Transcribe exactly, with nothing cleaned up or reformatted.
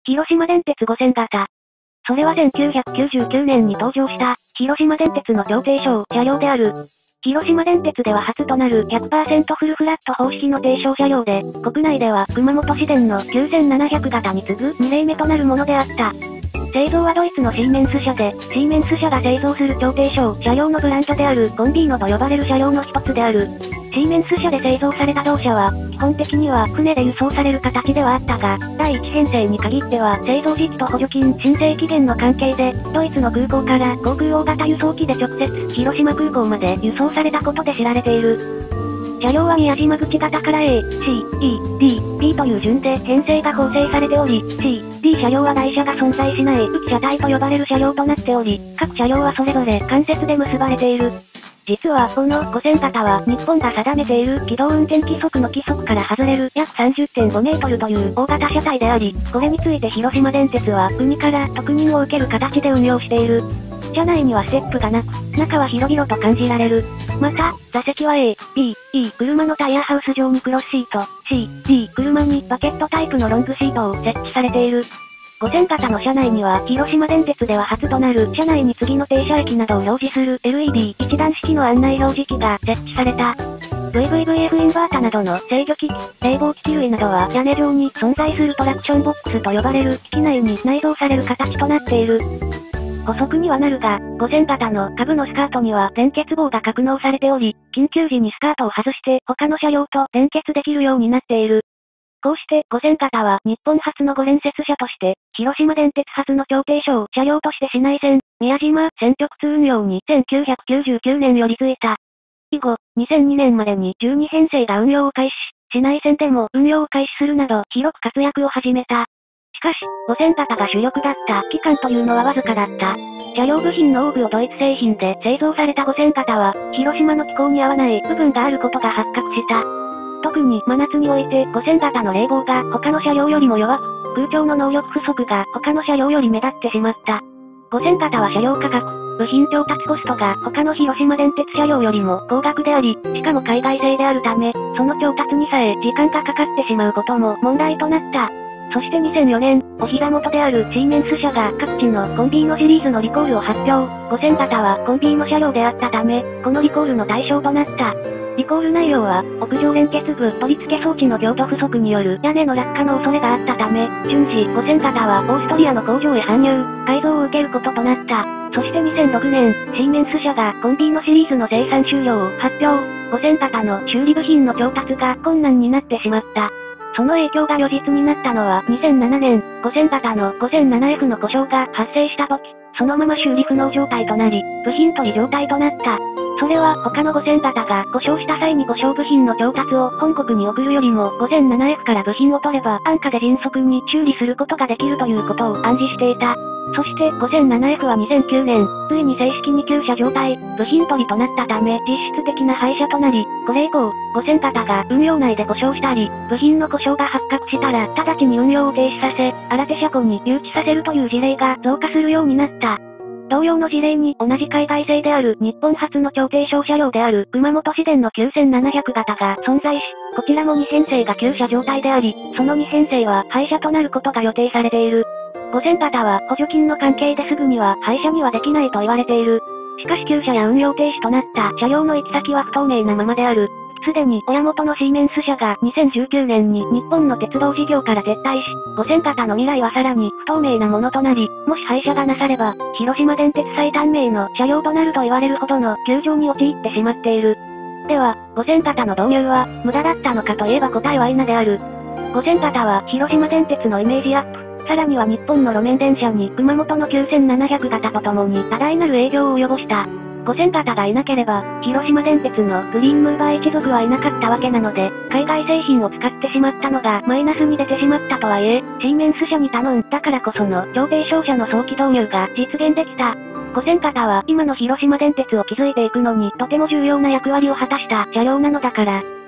広島電鉄ごせん型。それはせんきゅうひゃくきゅうじゅうきゅうねんに登場した、広島電鉄の超低床車両である。広島電鉄では初となる ひゃくパーセント フルフラット方式の低床車両で、国内では熊本市電のきゅうせんななひゃく型に次ぐに例目となるものであった。製造はドイツのシーメンス社で、シーメンス社が製造する超低床車両のブランドであるコンビーノと呼ばれる車両の一つである。シーメンス社で製造された同車は、基本的には船で輸送される形ではあったが、だいいち編成に限っては製造時期と補助金申請期限の関係で、ドイツの空港から航空大型輸送機で直接広島空港まで輸送されたことで知られている。車両は宮島口型から A、C、E、D、P という順で編成が構成されており、C、D 車両は台車が存在しない浮き車体と呼ばれる車両となっており、各車両はそれぞれ関節で結ばれている。実はこのごせん型は日本が定めている機動運転規則の規則から外れる約 さんじゅってんごメートルという大型車体であり、これについて広島電鉄は国から特認を受ける形で運用している。車内にはステップがなく、中は広々と感じられる。また、座席は A、B、E、車のタイヤハウス上にクロスシート、C、D、車にバケットタイプのロングシートを設置されている。ごせん型の車内には広島電鉄では初となる車内に次の停車駅などを表示する エルイーディー 一段式の案内表示器が設置された。ブイブイブイエフ インバータなどの制御機器、冷房機器類などは屋根上に存在するトラクションボックスと呼ばれる機器内に内蔵される形となっている。補足にはなるが、ごせん型の下部のスカートには連結棒が格納されており、緊急時にスカートを外して他の車両と連結できるようになっている。こうしてごせん型は日本初のご連接車として、広島電鉄初の超低床車両として市内線、宮島線直通運用にせんきゅうひゃくきゅうじゅうきゅうねんよりついた。以後、にせんにねんまでにじゅうに編成が運用を開始し、市内線でも運用を開始するなど広く活躍を始めた。しかし、ごせん型が主力だった期間というのはわずかだった。車両部品の多くをドイツ製品で製造されたごせん型は、広島の気候に合わない部分があることが発覚した。特に真夏においてごせん型の冷房が他の車両よりも弱く、空調の能力不足が他の車両より目立ってしまった。ごせん型は車両価格、部品調達コストが他の広島電鉄車両よりも高額であり、しかも海外製であるため、その調達にさえ時間がかかってしまうことも問題となった。そしてにせんよねん、お膝元であるシーメンス社が各地のコンビーノシリーズのリコールを発表。ごせん型はコンビーノ車両であったため、このリコールの対象となった。リコール内容は、屋上連結部取り付け装置の強度不足による屋根の落下の恐れがあったため、順次ごせん型はオーストリアの工場へ搬入、改造を受けることとなった。そしてにせんろくねん、シーメンス社がコンビーノシリーズの生産終了を発表。ごせん型の修理部品の調達が困難になってしまった。その影響が如実になったのはにせんななねん、ごせん型の ごせんななエフ の故障が発生した時、そのまま修理不能状態となり、部品取り状態となった。それは他のごせん型が故障した際に故障部品の調達を本国に送るよりも ごせんななエフ から部品を取れば安価で迅速に修理することができるということを暗示していた。そして ごせんななエフ はにせんきゅうねん、ついに正式に旧車状態、部品取りとなったため実質的な廃車となり、これ以降、ごせん型が運用内で故障したり、部品の故障が発覚したら直ちに運用を停止させ、新手車庫に誘致させるという事例が増加するようになった。同様の事例に同じ海外製である日本初の超低床車両である熊本市電のきゅうせんななひゃく型が存在し、こちらもに編成が旧車状態であり、そのに編成は廃車となることが予定されている。ごせん型は補助金の関係ですぐには廃車にはできないと言われている。しかし旧車や運用停止となった車両の行き先は不透明なままである。すでに親元のシーメンス社がにせんじゅうきゅうねんに日本の鉄道事業から撤退し、ごせん型の未来はさらに不透明なものとなり、もし廃車がなされば、広島電鉄最短命の車両となると言われるほどの窮状に陥ってしまっている。では、ごせん型の導入は無駄だったのかといえば答えは否である。ごせん型は広島電鉄のイメージアップ、さらには日本の路面電車に熊本のきゅうせんななひゃく型とともに多大なる影響を及ぼした。ごせん型がいなければ、広島電鉄のグリーンムーバー一族はいなかったわけなので、海外製品を使ってしまったのがマイナスに出てしまったとはいえ、シーメンス社に頼んだからこその超低床車の早期導入が実現できた。ごせん型は今の広島電鉄を築いていくのにとても重要な役割を果たした車両なのだから、